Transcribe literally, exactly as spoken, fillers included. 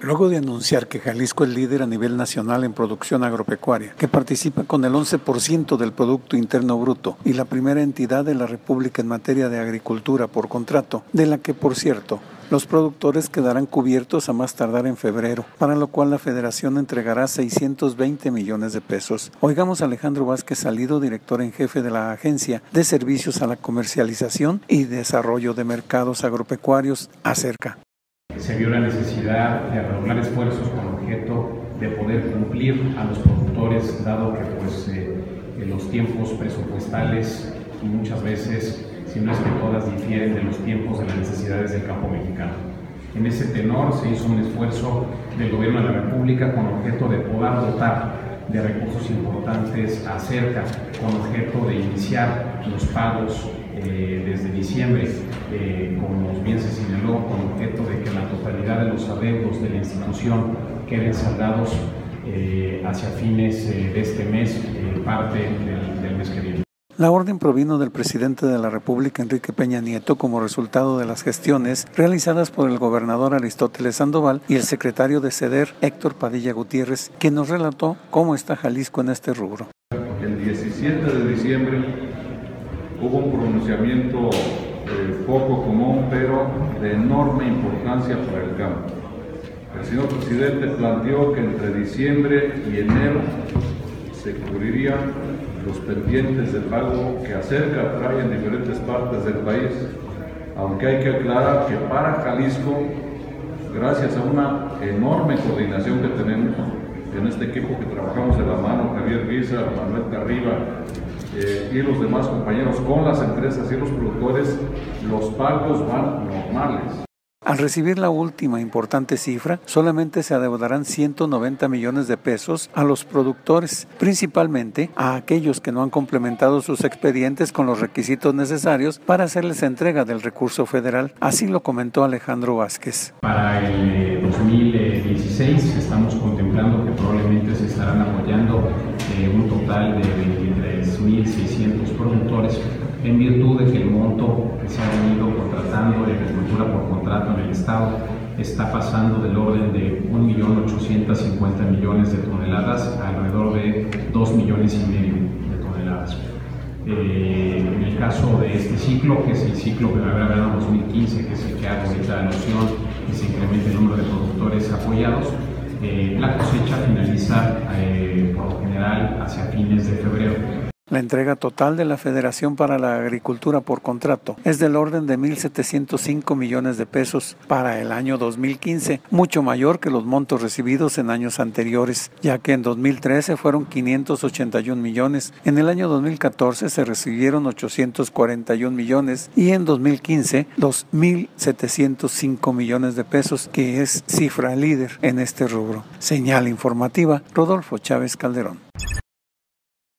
Luego de anunciar que Jalisco es líder a nivel nacional en producción agropecuaria, que participa con el once por ciento del Producto Interno Bruto y la primera entidad de la República en materia de agricultura por contrato, de la que, por cierto, los productores quedarán cubiertos a más tardar en febrero, para lo cual la Federación entregará seiscientos veinte millones de pesos. Oigamos a Alejandro Vázquez Salido, director en jefe de la Agencia de Servicios a la Comercialización y Desarrollo de Mercados Agropecuarios, ACERCA. Se vio la necesidad de redoblar esfuerzos con objeto de poder cumplir a los productores, dado que pues, eh, en los tiempos presupuestales muchas veces, si no es que todas, difieren de los tiempos de las necesidades del campo mexicano. En ese tenor se hizo un esfuerzo del Gobierno de la República con objeto de poder dotar de recursos importantes a CERCA, con objeto de iniciar los pagos eh, desde diciembre, eh, como bien se señaló, con objeto de que la totalidad de los adeudos de la institución queden saldados eh, hacia fines eh, de este mes, eh, parte del, del mes que viene. La orden provino del presidente de la República, Enrique Peña Nieto, como resultado de las gestiones realizadas por el gobernador Aristóteles Sandoval y el secretario de SEDER, Héctor Padilla Gutiérrez, quien nos relató cómo está Jalisco en este rubro. El diecisiete de diciembre hubo un pronunciamiento eh, poco común, pero de enorme importancia para el campo. El señor presidente planteó que entre diciembre y enero se cubrirían los pendientes de pago que ACERCA trae en diferentes partes del país, aunque hay que aclarar que para Jalisco, gracias a una enorme coordinación que tenemos en este equipo que trabajamos de la mano, Javier Guisa, Manuel Carriba eh, y los demás compañeros con las empresas y los productores, los pagos van normales. Al recibir la última importante cifra, solamente se adeudarán ciento noventa millones de pesos a los productores, principalmente a aquellos que no han complementado sus expedientes con los requisitos necesarios para hacerles entrega del recurso federal. Así lo comentó Alejandro Vázquez. Para el eh, dos mil dieciséis estamos contemplando que probablemente se estarán apoyando eh, un total de veintitrés mil seiscientos productores, en virtud de que el monto que se ha venido contratando de agricultura por contrato en el Estado está pasando del orden de un millón ochocientos cincuenta millones de toneladas a alrededor de dos millones y medio de toneladas. Eh, en el caso de este ciclo, que es el ciclo primavera-verano dos mil quince, que es el que hago ahorita alusión, que se incremente el número de productores apoyados, eh, la cosecha finaliza eh, por lo general hacia fines de febrero. La entrega total de la Federación para la Agricultura por contrato es del orden de mil setecientos cinco millones de pesos para el año dos mil quince, mucho mayor que los montos recibidos en años anteriores, ya que en dos mil trece fueron quinientos ochenta y un millones, en el año dos mil catorce se recibieron ochocientos cuarenta y un millones y en dos mil quince los mil setecientos cinco millones de pesos, que es cifra líder en este rubro. Señal informativa, Rodolfo Chávez Calderón.